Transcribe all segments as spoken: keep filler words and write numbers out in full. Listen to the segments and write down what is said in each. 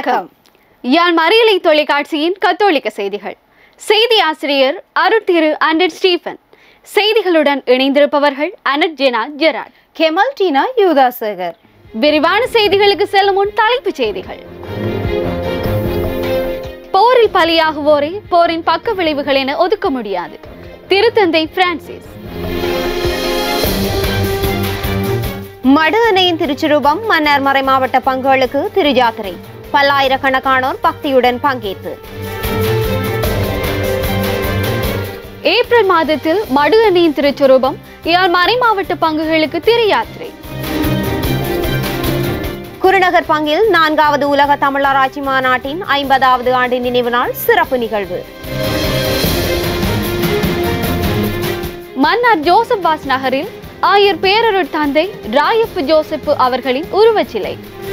வணக்கம். யாழ் மறை அலை தொலைக்காட்சியின் கத்தோலிக்க செய்திகள். செய்தி ஆசிரியர் அருட்திரு அண்டர் ஸ்டீஃபன். செய்திகளுடன் இணைந்திருப்பவர்கள் அனட் ஜெனா ஜெராட், கெமல் டீனா யூதாசேகர். விரிவான செய்திகளுக்கு செல்லும் முன் தலைப்புச் செய்திகள். போரில் பலியாகுவோரை போரின் பக்க விளைவுகள் என ஒதுக்க முடியாது. திருத்தந்தை பிரான்சிஸ். மடு அணையின் திருச்சிரூபம் மன்னார் மறை மாவட்ட பங்குகளுக்கு திருஜாத்திரை. பல்லாயிரக்கணக்கானோர் பக்தியுடன் பங்கேற்பு. ஏப்ரல் மாதத்தில் மடு அணையின் திருச்சிரூபம் யாழ் மறை மாவட்ட பங்குகளுக்கு திரு யாத்திரை. குருநகர் பங்கில் நான்காவது உலக தமிழராட்சி மாநாட்டின் ஐம்பதாவது ஆண்டு நினைவு நாள் சிறப்பு நிகழ்வு. மன்னார் ஜோசப் வாஸ் நகரில் ஆயர் பேரருட் தந்தை ராயப்பு ஜோசப்பு அவர்களின் உருவச்சிலை.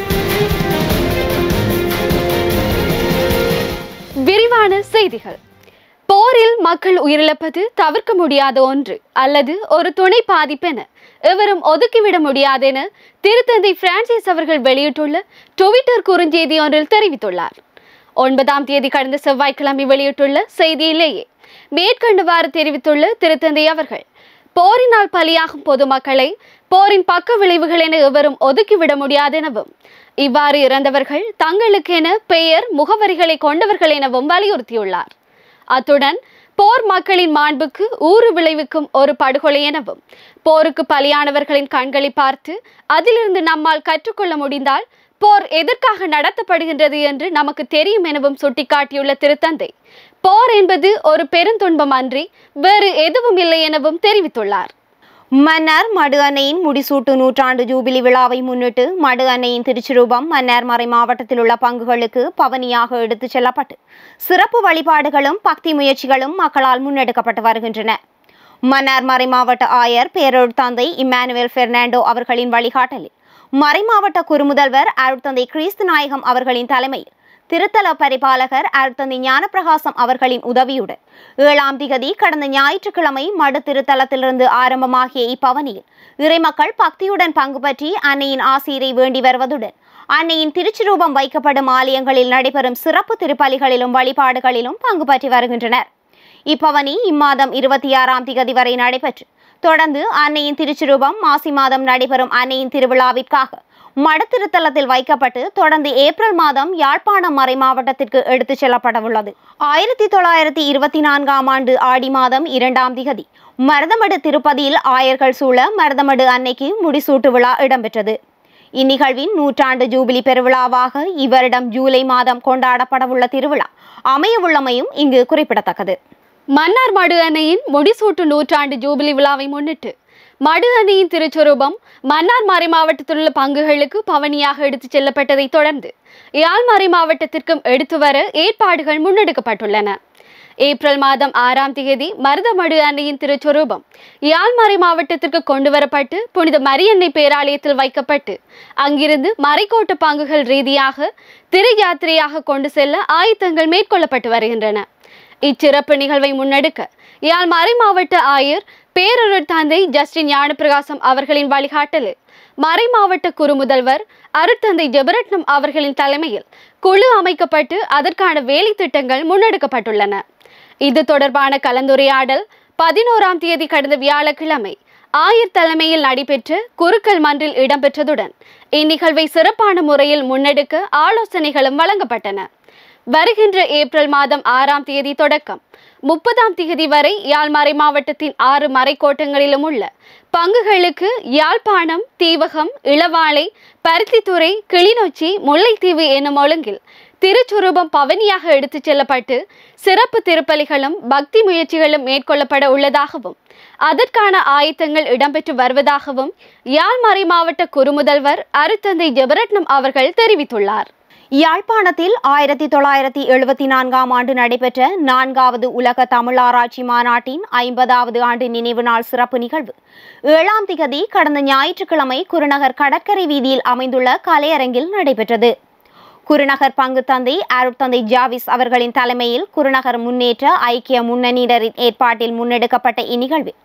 விரிவான செய்திகள். போரில் மக்கள் உயிரிழப்பது தவிர்க்க முடியாத ஒன்று அல்லது ஒரு துணை பாதிப்பென எவரும் ஒதுக்கிவிட முடியாதென திருத்தந்தை பிரான்சிஸ் அவர்கள் வெளியிட்டுள்ள ட்விட்டர் குறுஞ்செய்தி ஒன்றில் தெரிவித்துள்ளார். ஒன்பதாம் தேதி கடந்த செவ்வாய்க்கிழமை வெளியிட்டுள்ள செய்தியிலேயே மேற்கண்டவாறு தெரிவித்துள்ள திருத்தந்தை அவர்கள், போரினால் பலியாகும் பொதுமக்களை போரின் பக்க விளைவுகள் என எவரும் ஒதுக்கிவிட முடியாதெனவும், இவ்வாறு இறந்தவர்கள் தங்களுக்கென பெயர் முகவரிகளை கொண்டவர்கள் எனவும் வலியுறுத்தியுள்ளார். அத்துடன் போர் மக்களின் மாண்புக்கு ஊறு விளைவிக்கும் ஒரு படுகொலை எனவும், போருக்கு பலியானவர்களின் கண்களை பார்த்து அதிலிருந்து நம்மால் கற்றுக்கொள்ள முடிந்தால் போர் எதற்காக நடத்தப்படுகின்றது என்று நமக்கு தெரியும் எனவும் சுட்டிக்காட்டியுள்ள திருத்தந்தை, போர் என்பது ஒரு பெருந்துன்பம் அன்றி வேறு எதுவும் இல்லை எனவும் தெரிவித்துள்ளார். மன்னார் மடு அணையின் முடிசூட்டு நூற்றாண்டு ஜூபிலி விழாவை முன்னிட்டு மடு அணையின் திருச்சிரூபம் மன்னார் மறை மாவட்டத்தில் உள்ள பங்குகளுக்கு பவனியாக எடுத்துச் செல்லப்பட்டு சிறப்பு வழிபாடுகளும் பக்தி முயற்சிகளும் மக்களால் முன்னெடுக்கப்பட்டு வருகின்றன. மன்னார் மறை மாவட்ட ஆயர் பேரருட் தந்தை இம்மானுவேல் பெர்னாண்டோ அவர்களின் வழிகாட்டலில் மறை மாவட்ட குறுமுதல்வர் அருட்தந்தை கிறிஸ்து நாயகம் அவர்களின் தலைமையில் திருத்தல பரிபாலகர் அருட்தந்தை ஞானப்பிரகாசம் அவர்களின் உதவியுடன் ஏழாம் திகதி கடந்த ஞாயிற்றுக்கிழமை மடு திருத்தலத்திலிருந்து ஆரம்பமாகிய இப்பவனியில் இறைமக்கள் பக்தியுடன் பங்கு பற்றி அன்னையின் ஆசீரை வேண்டி வருவதுடன் அன்னையின் திருச்சிரூபம் வைக்கப்படும் ஆலயங்களில் நடைபெறும் சிறப்பு திருப்பலிகளிலும் வழிபாடுகளிலும் பங்கு பற்றி வருகின்றனர். இப்பவனி இம்மாதம் இருபத்தி ஆறாம் திகதி வரை நடைபெற்று தொடர்ந்து அன்னையின் திருச்சிரூபம் மாசி மாதம் நடைபெறும் அன்னையின் திருவிழாவிற்காக மடு திருத்தலத்தில் வைக்கப்பட்டு தொடர்ந்து ஏப்ரல் மாதம் யாழ்ப்பாணம் மறை மாவட்டத்திற்கு எடுத்துச் செல்லப்பட உள்ளது. ஆயிரத்தி தொள்ளாயிரத்தி இருபத்தி நான்காம் ஆண்டு ஆடி மாதம் இரண்டாம் திகதி மருதமடு திருப்பதியில் ஆயர்கள் சூழ மருதமடு அன்னைக்கு முடிசூட்டு விழா இடம்பெற்றது. இந்நிகழ்வின் நூற்றாண்டு ஜூபிலி பெருவிழாவாக இவ்வருடம் ஜூலை மாதம் கொண்டாடப்படவுள்ள திருவிழா அமையவுள்ளமையும் இங்கு குறிப்பிடத்தக்கது. மன்னார் மடு அணையின் முடிசூட்டு நூற்றாண்டு ஜூபிலி விழாவை முன்னிட்டு மடு அணையின் திருச்சொரூபம் மன்னார் மறை மாவட்டத்தில் உள்ள பங்குகளுக்கு பவனியாக எடுத்துச் செல்லப்பட்டதை தொடர்ந்து யாழ் மறை மாவட்டத்திற்கும் எடுத்து வர ஏற்பாடுகள் முன்னெடுக்கப்பட்டுள்ளன. ஏப்ரல் மாதம் ஆறாம் தேதி மருதமடு அன்னையின் திருச்சொரூபம் யாழ் மறை மாவட்டத்திற்கு கொண்டு வரப்பட்டு புனித மரியன்னை பேராலயத்தில் வைக்கப்பட்டு அங்கிருந்து மறைக்கோட்டு பங்குகள் ரீதியாக திரு யாத்திரையாக கொண்டு செல்ல ஆயத்தங்கள் மேற்கொள்ளப்பட்டு வருகின்றன. இச்சிறப்பு நிகழ்வை முன்னெடுக்க யாழ் மறை மாவட்ட ஆயர் பேரருட் தந்தை ஜஸ்டின் ஞானப்பிரகாசம் அவர்களின் வழிகாட்டலில் மறை மாவட்ட குறுமுதல்வர் அருட்தந்தை ஜெபரட்னம் அவர்களின் தலைமையில் குழு அமைக்கப்பட்டு அதற்கான வேலை திட்டங்கள் முன்னெடுக்கப்பட்டுள்ளன. இது தொடர்பான கலந்துரையாடல் பதினோராம் தேதி கடந்த வியாழக்கிழமை ஆயர் தலைமையில் நடைபெற்ற குருக்கள் மன்றில் இடம்பெற்றதுடன் இந்நிகழ்வை சிறப்பான முறையில் முன்னெடுக்க ஆலோசனைகளும் வழங்கப்பட்டன. வருகின்ற ஏப்ரல் மாதம் ஆறாம் தேதி தொடக்கம் முப்பதாம் தேதி வரை யாழ் மறை மாவட்டத்தின் ஆறு மறைக்கோட்டங்களிலும் உள்ள பங்குகளுக்கு யாழ்ப்பாணம், தீவகம், இளவாலை, பருத்தித்துறை, கிளிநொச்சி, முல்லைத்தீவு என்னும் ஒழுங்கில் திருச்சுரூபம் பவனியாக எடுத்துச் செல்லப்பட்டு சிறப்பு திருப்பலிகளும் பக்தி முயற்சிகளும் மேற்கொள்ளப்பட உள்ளதாகவும் அதற்கான ஆயத்தங்கள் இடம்பெற்று வருவதாகவும் யாழ் மறை மாவட்ட குறுமுதல்வர் அருட்தந்தை ஜெபரட்னம் அவர்கள் தெரிவித்துள்ளார். யாழ்ப்பாணத்தில் ஆயிரத்தி தொள்ளாயிரத்தி எழுபத்தி நான்காம் ஆண்டு நடைபெற்ற நான்காவது உலக தமிழராட்சி மாநாட்டின் ஐம்பதாவது ஆண்டு நினைவு நாள் சிறப்பு நிகழ்வு ஏழாம் திகதி கடந்த ஞாயிற்றுக்கிழமை குருநகர் கடற்கரை வீதியில் அமைந்துள்ள கலையரங்கில் நடைபெற்றது. குருநகர் பங்கு தந்தை அருட்தந்தை ஜாவிஸ் அவர்களின் தலைமையில் குருநகர் முன்னேற்ற ஐக்கிய முன்னணியினரின் ஏற்பாட்டில் முன்னெடுக்கப்பட்ட இந்நிகழ்வில்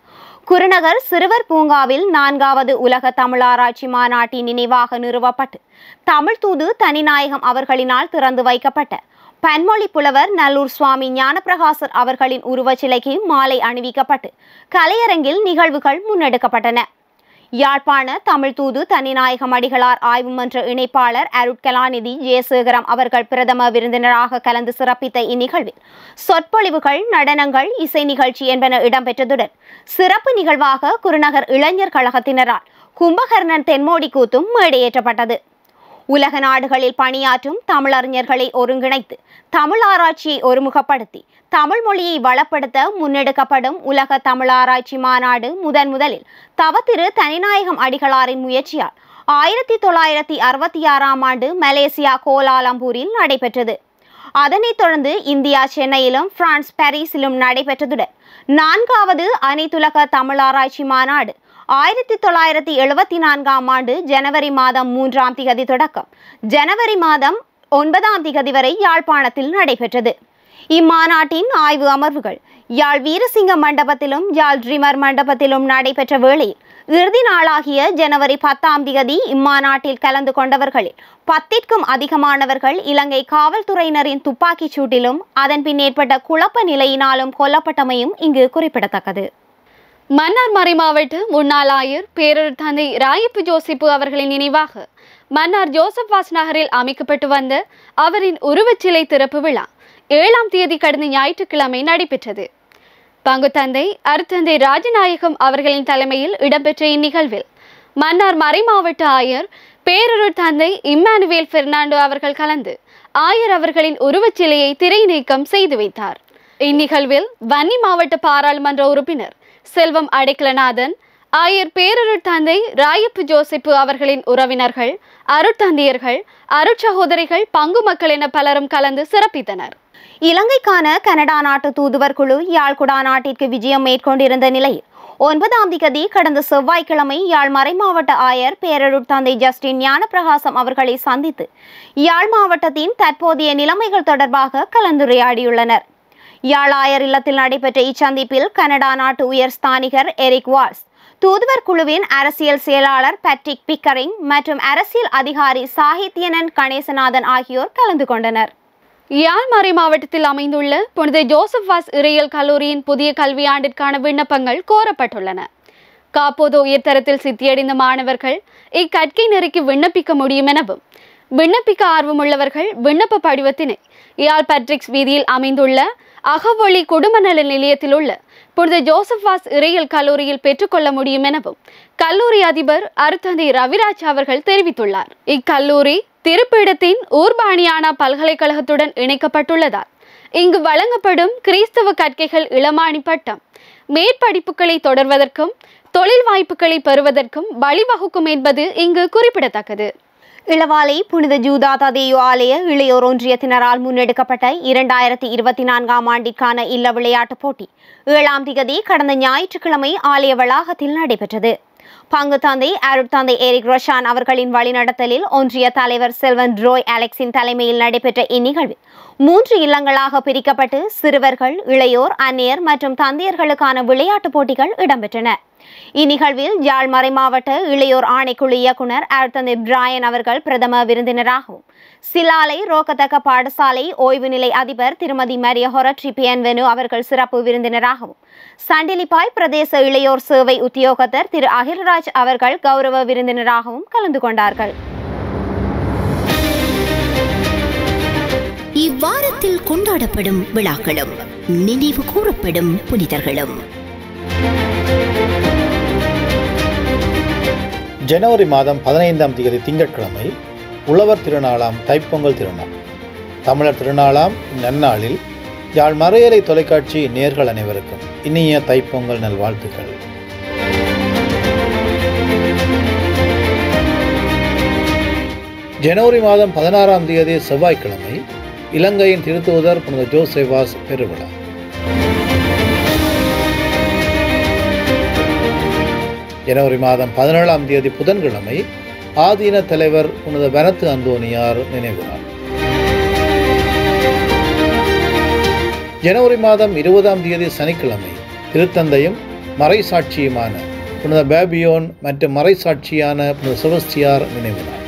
குருநகர் சிறுவர் பூங்காவில் நான்காவது உலக தமிழாராய்ச்சி மாநாட்டின் நினைவாக நிறுவப்பட்டு தமிழ் தூது தனிநாயகம் அவர்களினால் திறந்து வைக்கப்பட்ட பன்மொழி புலவர் நல்லூர் சுவாமி ஞானப்பிரகாசர் அவர்களின் உருவச்சிலைக்கு மாலை அணிவிக்கப்பட்டு கலையரங்கில் நிகழ்வுகள் முன்னெடுக்கப்பட்டன. யாழ்ப்பாண தமிழ் தூது தனிநாயகம் அடிகளார் ஆய்வு மன்ற இணைப்பாளர் அருட்கலாநிதி ஜெயசேகரம் அவர்கள் பிரதம விருந்தினராக கலந்து சிறப்பித்த இந்நிகழ்வில் சொற்பொழிவுகள், நடனங்கள், இசை நிகழ்ச்சி என்பன இடம்பெற்றதுடன் சிறப்பு நிகழ்வாக குருநகர் இளைஞர் கழகத்தினரால் கும்பகர்ணன் தென்மோடி கூத்தும் மேடையேற்றப்பட்டது. உலக நாடுகளில் பணியாற்றும் தமிழறிஞர்களை ஒருங்கிணைத்து தமிழ் ஆராய்ச்சியை ஒருமுகப்படுத்தி தமிழ் மொழியை வளப்படுத்த முன்னெடுக்கப்படும் உலக தமிழ் ஆராய்ச்சி மாநாடு முதன் முதலில் தவத்திரு தனிநாயகம் அடிகளாரின் முயற்சியால் ஆயிரத்தி தொள்ளாயிரத்தி அறுபத்தி ஆறாம் ஆண்டு மலேசியா கோலாலம்பூரில் நடைபெற்றது. அதனைத் தொடர்ந்து இந்தியா சென்னையிலும் பிரான்ஸ் பாரிஸிலும் நடைபெற்றதுடன் நான்காவது அனைத்துலக தமிழ் ஆராய்ச்சி மாநாடு ஆயிரத்தி தொள்ளாயிரத்தி எழுபத்தி நான்காம் ஆண்டு ஜனவரி மாதம் மூன்றாம் திகதி தொடக்கம் ஜனவரி மாதம் ஒன்பதாம் திகதி வரை யாழ்ப்பாணத்தில் நடைபெற்றது. இம்மாநாட்டின் ஆய்வு அமர்வுகள் யாழ் வீரசிங்க மண்டபத்திலும் யாழ் ட்ரிமர் மண்டபத்திலும் நடைபெற்ற வேளையில் இறுதி நாளாகிய ஜனவரி பத்தாம் திகதி இம்மாநாட்டில் கலந்து கொண்டவர்களில் பத்திற்கும் அதிகமானவர்கள் இலங்கை காவல்துறையினரின் துப்பாக்கிச் சூட்டிலும் அதன் பின் ஏற்பட்ட குழப்ப நிலையினாலும் கொல்லப்பட்டமையும் இங்கு குறிப்பிடத்தக்கது. மன்னார் மறை மாவட்ட முன்னாள் ஆயர் பேரூர் தந்தை ராயப்பு ஜோசிப்பு அவர்களின் நினைவாக மன்னார் ஜோசப் வாஸ் நகரில் அமைக்கப்பட்டு வந்த அவரின் உருவச்சிலை திறப்பு விழா ஏழாம் தேதி கடந்த ஞாயிற்றுக்கிழமை நடைபெற்றது. பங்கு தந்தை அருத்தந்தை ராஜநாயகம் அவர்களின் தலைமையில் இடம்பெற்ற இந்நிகழ்வில் மன்னார் மறை மாவட்ட ஆயர் பேரூர் தந்தை இம்மானுவேல் பெர்னாண்டோ அவர்கள் கலந்து ஆயர் அவர்களின் உருவச்சிலையை திரை நீக்கம் செய்து வைத்தார். இந்நிகழ்வில் வன்னி மாவட்ட பாராளுமன்ற உறுப்பினர் செல்வம் அடைக்கலநாதன், ஆயர் பேரூர் தந்தை ராயப்பு ஜோசிப்பு அவர்களின் உறவினர்கள், அருட்தந்தையர்கள், அருட்சகோதரிகள், பங்கு மக்கள் என பலரும் கலந்து சிறப்பித்தனர். இலங்கைக்கான கனடா நாட்டு தூதுவர் குழு யாழ்குடா நாட்டிற்கு விஜயம் மேற்கொண்டிருந்த நிலையில் ஒன்பதாம் திகதி கடந்த செவ்வாய்க்கிழமை யாழ் மறை மாவட்ட ஆயர் பேரூர் தந்தை ஜஸ்டின் ஞானப்பிரகாசம் அவர்களை சந்தித்து யாழ் மாவட்டத்தின் தற்போதைய நிலைமைகள் தொடர்பாக கலந்துரையாடியுள்ளனர். யாழ் ஆயர் இல்லத்தில் நடைபெற்ற இச்சந்திப்பில் கனடா நாட்டு உயர் ஸ்தானிகர் எரிக் வால்ஸ், தூதுவர் குழுவின் அரசியல் செயலாளர் பேட்ரிக் பிக்கரிங் மற்றும் அரசியல் அதிகாரி சாகித்யனன் கணேசநாதன் ஆகியோர் கலந்து கொண்டனர். யாழ் மறை மாவட்டத்தில் அமைந்துள்ள புனித ஜோசப் வாஸ் இறையியல் கல்லூரியின் புதிய கல்வியாண்டிற்கான விண்ணப்பங்கள் கோரப்பட்டுள்ளன. காப்போது உயர்தரத்தில் சித்தியடைந்த மாணவர்கள் இக்கற்கை நெறிக்கு விண்ணப்பிக்க முடியும் எனவும் விண்ணப்பிக்க ஆர்வமுள்ளவர்கள் விண்ணப்ப படிவத்தினை யாழ் பேட்ரிக்ஸ் வீதியில் அமைந்துள்ள அகவொளி குடும்ப நல நிலையத்தில் உள்ள புனித ஜோசப் வாஸ் இறையியல் கல்லூரியில் பெற்றுக்கொள்ள முடியும் எனவும் கல்லூரி அதிபர் அருத்தந்தை ரவிராஜ் அவர்கள் தெரிவித்துள்ளார். இக்கல்லூரி திருப்பீடத்தின் ஊர்பாணியானா பல்கலைக்கழகத்துடன் இணைக்கப்பட்டுள்ளதால் இங்கு வழங்கப்படும் கிறிஸ்தவ கற்கைகள் இளமானி பட்டம் மேற்படிப்புகளை தொடர்வதற்கும் தொழில் வாய்ப்புகளை பெறுவதற்கும் வழிவகுக்கும் என்பது இங்கு குறிப்பிடத்தக்கது. இளவாலை புனித ஜூதா ததேயு ஆலய இளையோர் ஒன்றியத்தினரால் முன்னெடுக்கப்பட்ட இரண்டாயிரத்தி இருபத்தி நான்காம் ஆண்டிற்கான இல்ல விளையாட்டுப் போட்டி ஏழாம் திகதி கடந்த ஞாயிற்றுக்கிழமை ஆலய வளாகத்தில் நடைபெற்றது. பங்கு தந்தை அருட்தந்தை எரிக் ரோஷான் அவர்களின் வழிநடத்தலில் ஒன்றிய தலைவர் செல்வன் ரோய் அலெக்ஸின் தலைமையில் நடைபெற்ற இந்நிகழ்வில் மூன்று இல்லங்களாக பிரிக்கப்பட்டு சிறுவர்கள், இளையோர், அந்நியர் மற்றும் தந்தையர்களுக்கான விளையாட்டுப் போட்டிகள் இடம்பெற்றன. இந்நிகழ்வில் யாழ் மறை மாவட்ட இளையோர் ஆணைக்குழு இயக்குனர் அருட்தந்தை பிராயன் அவர்கள் பிரதம விருந்தினராகவும், சிலாலை ரோக்கத்தக்க பாடசாலை ஓய்வு நிலை அதிபர் திருமதி மரிய ஹொரட்ரி பியன்வெனு அவர்கள் சிறப்பு விருந்தினராகவும், சண்டிலிப்பாய் பிரதேச இளையோர் சேவை உத்தியோகத்தர் திரு அகில்ராஜ் அவர்கள் கௌரவ விருந்தினராகவும் கலந்து கொண்டார்கள். இவ்வாரத்தில் கொண்டாடப்படும் விழாக்களும் நினைவு கூறப்படும் புனிதர்களும். ஜனவரி மாதம் பதினைந்தாம் தேதி திங்கட்கிழமை உழவர் திருநாளாம் தைப்பொங்கல் திருநாள். தமிழர் திருநாளாம் நன்னாளில் யாழ் மறையலை தொலைக்காட்சி நேயர்கள் அனைவருக்கும் இனிய தைப்பொங்கல் நல்வாழ்த்துக்கள். ஜனவரி மாதம் பதினாறாம் தேதி செவ்வாய்க்கிழமை இலங்கையின் திருத்தூதர் புனித ஜோசப் வாஸ் பெருவிழா. ஜனவரி மாதம் பதினேழாம் தேதி புதன்கிழமை ஆதீன தலைவர் புனித வனத்து அந்தோனியார் நினைவு நாள். ஜனவரி மாதம் இருபதாம் தேதி சனிக்கிழமை திருத்தந்தையும் மறைசாட்சியுமான புனித பேபியோன் மற்றும் மறைசாட்சியான புனித செபஸ்தியார் நினைவு நாள்.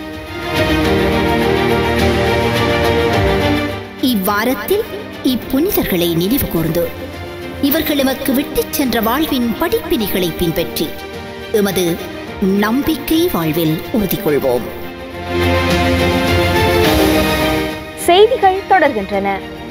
இவ்வாரத்தில் இப்புனிதர்களை நினைவு கூர்ந்து இவர்கள் எமக்கு விட்டுச் சென்ற வாழ்வின் படிப்பினைகளை பின்பற்றி எமது நம்பிக்கை வாழ்வில் உறுதி கொள்வோம். செய்திகள் தொடர்கின்றன.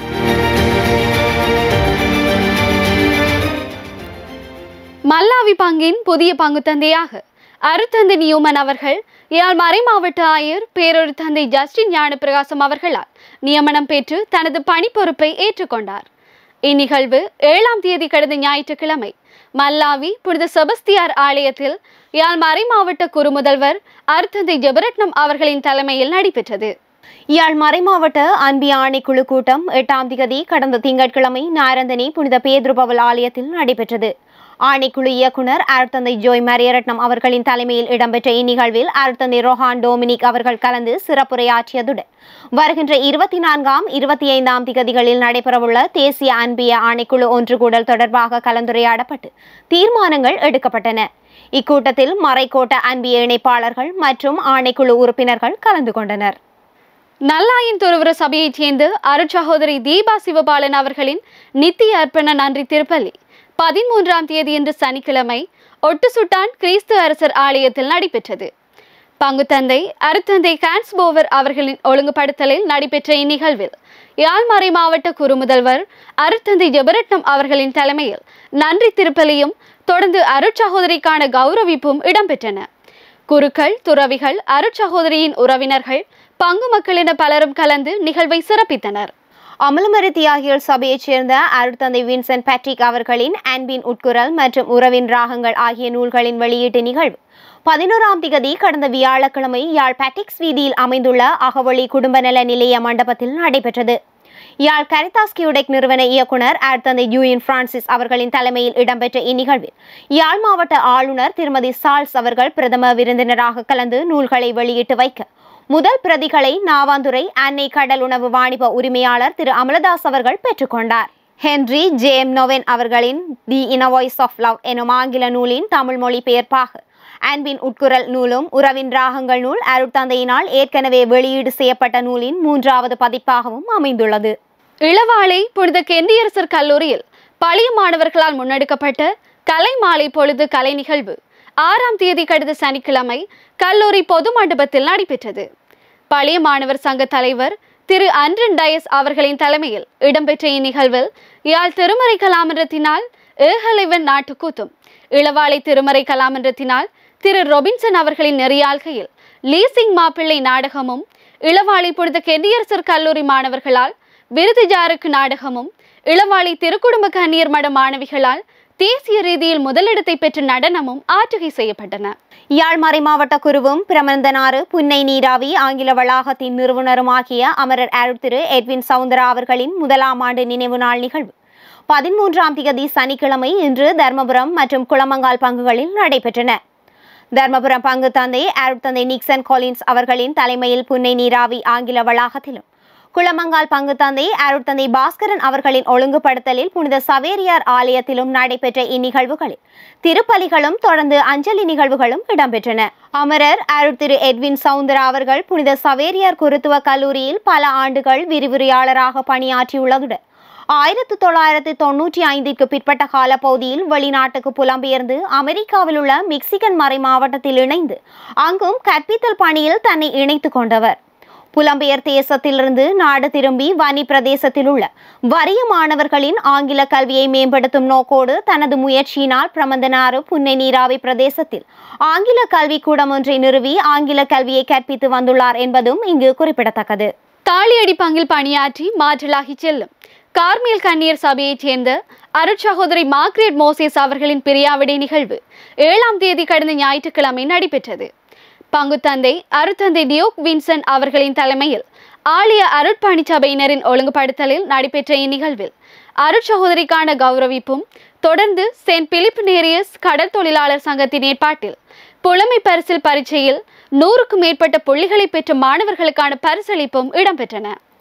மல்லாவி பங்கின் புதிய பங்கு தந்தையாக அருத்தந்தை நியூமன் அவர்கள் யாழ் மறை மாவட்ட ஆயர் பேரொரு தந்தை ஜஸ்டின் ஞான பிரகாசம் அவர்களால் நியமனம் பெற்று தனது பணி பொறுப்பை ஏற்றுக்கொண்டார். இந்நிகழ்வு ஏழாம் தேதி கடந்த ஞாயிற்றுக்கிழமை மல்லாவி புனித செபஸ்தியார் ஆலயத்தில் யாழ் மறை மாவட்ட குறுமுதல்வர் அருத்தந்தை ஜெபரட்னம் அவர்களின் தலைமையில் நடைபெற்றது. யாழ் மறை மாவட்ட அன்பிய ஆணைக்குழு கூட்டம் எட்டாம் திகதி கடந்த திங்கட்கிழமை நாரந்தனி புனித பேதுருபவல் ஆலயத்தில் நடைபெற்றது. ஆணைக்குழு இயக்குனர் அருத்தந்தை ஜோய் மரியரட்னம் அவர்களின் தலைமையில் இடம்பெற்ற இந்நிகழ்வில் அருத்தந்தை ரோஹான் டோமினிக் அவர்கள் கலந்து சிறப்புரையாற்றியதுடன் வருகின்ற இருபத்தி நான்காம் இருபத்தி ஐந்தாம் திகதிகளில் நடைபெறவுள்ள தேசிய அன்பிய ஆணைக்குழு ஒன்று கூடல் தொடர்பாக கலந்துரையாடப்பட்டு தீர்மானங்கள் எடுக்கப்பட்டன. இக்கூட்டத்தில் மறைக்கோட்ட அன்பிய இணைப்பாளர்கள் மற்றும் ஆணைக்குழு உறுப்பினர்கள் கலந்து கொண்டனர். நல்லாயின் துறவர சபையைச் சேர்ந்த அருட்சகோதரி தீபா சிவபாலன் அவர்களின் நித்திய அர்ப்பண நன்றி திருப்பலி பதிமூன்றாம் தேதி இன்று சனிக்கிழமை ஒட்டுசுட்டான் கிறிஸ்து அரசர் ஆலயத்தில் நடைபெற்றது. பங்குத்தந்தை அருத்தந்தை கான்ஸ்போவர் அவர்களின் ஒழுங்குபடுத்தலில் நடைபெற்ற இந்நிகழ்வில் யாழ் மறை மாவட்ட குறுமுதல்வர் அருத்தந்தை ஜெபரட்னம் அவர்களின் தலைமையில் நன்றி திருப்பலியும் தொடர்ந்து அருட்சகோதரிக்கான கௌரவிப்பும் இடம்பெற்றன. குருக்கள், துறவிகள், அருட்சகோதரியின் உறவினர்கள், பங்கு மக்கள் என பலரும் கலந்து நிகழ்வை சிறப்பித்தனர். அமலமரி தியாகிகள் சபையைச் சேர்ந்த அருட்தந்தை வின்சென்ட் பேட்ரிக் அவர்களின் அன்பின் உட்குரல் மற்றும் உறவின் ராகங்கள் ஆகிய நூல்களின் வெளியீட்டு நிகழ்வு பதினோராம் திகதி கடந்த வியாழக்கிழமை யாழ் பேட்டிக்ஸ் வீதியில் அமைந்துள்ள அகவொளி குடும்ப நல நிலைய மண்டபத்தில் நடைபெற்றது. யாழ் கரிதாஸ் கியூடெக் நிறுவன இயக்குனர் அருட்தந்தை யூயின் பிரான்சிஸ் அவர்களின் தலைமையில் இடம்பெற்ற இந்நிகழ்வில் யாழ் மாவட்ட ஆளுநர் திருமதி சால்ஸ் அவர்கள் பிரதம விருந்தினராக கலந்து நூல்களை வெளியிட்டு வைக்க முதல் பிரதிகளை நாவாந்துறை அன்னை கடல் உணவு வாணிப உரிமையாளர் திரு அமலதாஸ் அவர்கள் பெற்றுக்கொண்டார். ஹென்றி ஜேம் நோவென் அவர்களின் the inner voice of love எனும் ஆங்கில நூலின் தமிழ் மொழி பெயர்ப்பாக அன்பின் உட்குரல் நூலும் உறவின் ராகங்கள் நூல் அருட்தந்தையினால் ஏற்கனவே வெளியீடு செய்யப்பட்ட நூலின் மூன்றாவது பதிப்பாகவும் அமைந்துள்ளது. இளவாலை புனித கெண்டியரசர் கல்லூரியில் பழைய மாணவர்களால் முன்னெடுக்கப்பட்ட கலை மாலை பொழுது கலை நிகழ்வு ஆறாம் தேதி கடந்த சனிக்கிழமை கல்லூரி பொது மண்டபத்தில் நடைபெற்றது. பழைய மாணவர் சங்க தலைவர் திரு ஆண்டன் டயஸ் அவர்களின் தலைமையில் இடம்பெற்ற இந்நிகழ்வில் யாழ் திருமறை கலாமன்றத்தினால் ஏகலைவன் நாட்டுக்கூத்தும், இளவாலை திருமறை கலாமன்றத்தினால் திரு ரொபின்சன் அவர்களின் நெறியாள்கையில் லீசிங் மாப்பிள்ளை நாடகமும், இளவாலை புனித கெண்டியரசர் கல்லூரி மாணவர்களால் விருதுஜாருக்கு நாடகமும், இளவாலை திருக்குடும்ப கன்னியர் மட மாணவிகளால் தேசிய ரீதியில் முதலிடத்தை பெற்ற நடனமும் ஆற்றுகை செய்யப்பட்டன. யாழ் மறை மாவட்ட குருவும் பிரமந்தனாறு புன்னை நீராவி ஆங்கில வளாகத்தின் நிறுவனருமாகிய அமரர் அருட் திரு எட்வின் சவுந்தரா அவர்களின் முதலாம் ஆண்டு நினைவு நாள் நிகழ்வு பதிமூன்றாம் திகதி சனிக்கிழமை இன்று தர்மபுரம் மற்றும் குளமங்கால் பங்குகளில் நடைபெற்றன. தர்மபுரம் பங்கு தந்தை அருட் தந்தை நிக்சன் காலின்ஸ் அவர்களின் தலைமையில் புன்னை நீராவி ஆங்கில வளாகத்திலும், குளமங்கால் பங்கு தந்தை அருட் தந்தை பாஸ்கரன் அவர்களின் ஒழுங்குபடுத்தலில் புனித சவேரியார் ஆலயத்திலும் நடைபெற்ற இந்நிகழ்வுகளில் திருப்பலிகளும் தொடர்ந்து அஞ்சலி நிகழ்வுகளும் இடம்பெற்றன. அமரர் அருட் திரு எட்வின் சவுந்தரா அவர்கள் புனித சவேரியார் குருத்துவ கல்லூரியில் பல ஆண்டுகள் விரிவுரையாளராக பணியாற்றியுள்ளதுடன் ஆயிரத்தி தொள்ளாயிரத்தி தொன்னூற்றி ஐந்திற்கு பிற்பட்ட காலப்பகுதியில் வெளிநாட்டுக்கு புலம்பெயர்ந்து அமெரிக்காவில் உள்ள மெக்சிகன் மறை மாவட்டத்தில் இணைந்து அங்கும் கற்பித்தல் பணியில் தன்னை இணைத்து கொண்டவர். புலம்பெயர் தேசத்திலிருந்து நாடு திரும்பி வன்னி பிரதேசத்தில் உள்ள வறிய மாணவர்களின் ஆங்கில கல்வியை மேம்படுத்தும் நோக்கோடு தனது முயற்சியினால் பிரமந்தனாறு புன்னை நீராவி பிரதேசத்தில் ஆங்கில கல்விக்கூடம் ஒன்றை நிறுவி ஆங்கில கல்வியை கற்பித்து வந்துள்ளார் என்பதும் இங்கு குறிப்பிடத்தக்கது. தாளியடி பங்கில் பணியாற்றி மாற்றலாகி செல்லும் கார்மேல் கன்னியர் சபையைச் சேர்ந்த அருட்சகோதரி மார்க்ரெட் மோசேஸ் அவர்களின் பிரியாவிடை நிகழ்வு ஏழாம் தேதி கடந்த ஞாயிற்றுக்கிழமை நடைபெற்றது. பங்குத்தந்தை அருட்தந்தை டியோக் வின்சன் அவர்களின் தலைமையில் ஆலய அருட்பணி சபையினரின் ஒழுங்குபடுத்தலில் நடைபெற்ற இந்நிகழ்வில் அருட்சகோதரிக்கான கௌரவிப்பும் தொடர்ந்து செயின்ட் பிலிப் நேரியஸ் கடல் தொழிலாளர் சங்கத்தின் ஏற்பாட்டில் புலமை பரிசில் பரீட்சையில் நூறுக்கும் மேற்பட்ட புள்ளிகளை பெற்ற மாணவர்களுக்கான பரிசளிப்பும் இடம்பெற்றன.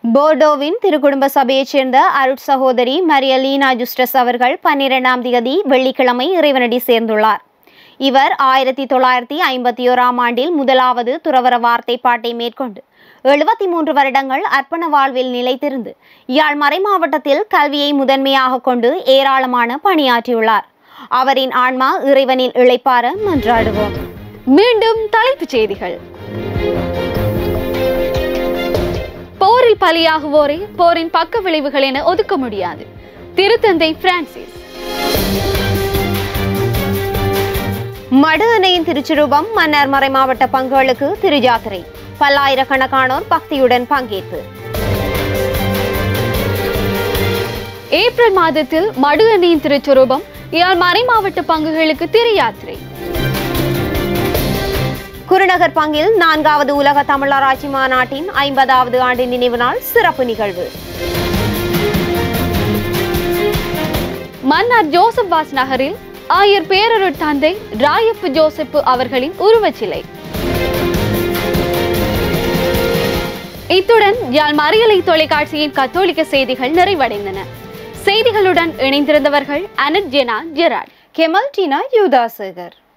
போர்டோவின் திருக்குடும்ப சபையைச் சேர்ந்த அருட் சகோதரி மரியலீனா ஜுஸ்டஸ் அவர்கள் பன்னிரெண்டாம் தேதி வெள்ளிக்கிழமை இறைவனடி சேர்ந்துள்ளார். இவர் ஆயிரத்தி தொள்ளாயிரத்தி ஐம்பத்தி ஓராம் ஆண்டில் முதலாவது துறவர வார்த்தை பாட்டை மேற்கொண்டு எழுபத்தி மூன்று வருடங்கள் அர்ப்பண வாழ்வில் நிலைத்திருந்து யாழ் மறை மாவட்டத்தில் கல்வியை முதன்மையாக கொண்டு ஏராளமான பணியாற்றியுள்ளார். அவரின் ஆன்மா இறைவனில் இளைப்பார மன்றாடுவோம். மீண்டும் தலைப்புச் செய்திகள். போரில் பலியாகுவோரை போரின் பக்க விளைவுகள் என ஒதுக்க முடியாது. திருத்தந்தை பிரான்சிஸ். மடு அணையின் திருச்சுரூபம் மன்னார் மறை மாவட்ட பங்குகளுக்கு திருஜாத்திரை. பல்லாயிரக்கணக்கானோர் பக்தியுடன் பங்கேற்பு. ஏப்ரல் மாதத்தில் மடு அணையின் திருச்சுரூபம் யாழ் மறை மாவட்ட பங்குகளுக்கு திரு யாத்திரை. குருநகர் பங்கில் நான்காவது உலக தமிழராட்சி மாநாட்டின் ஐம்பதாவது ஆண்டு நினைவு நாள் சிறப்பு நிகழ்வு. மன்னார் ஜோசப் வாஸ் நகரில் ஆயர் பேரருட் தந்தை ராயப்பு ஜோசப்பு அவர்களின் உருவச்சிலை. இத்துடன் யாழ் மறை அலை தொலைக்காட்சியின் கத்தோலிக்க செய்திகள் நிறைவடைந்தன. செய்திகளுடன் இணைந்திருந்தவர்கள் அனட் ஜெனா ஜெராட், கெமல் டீனா யூதாசேகர்.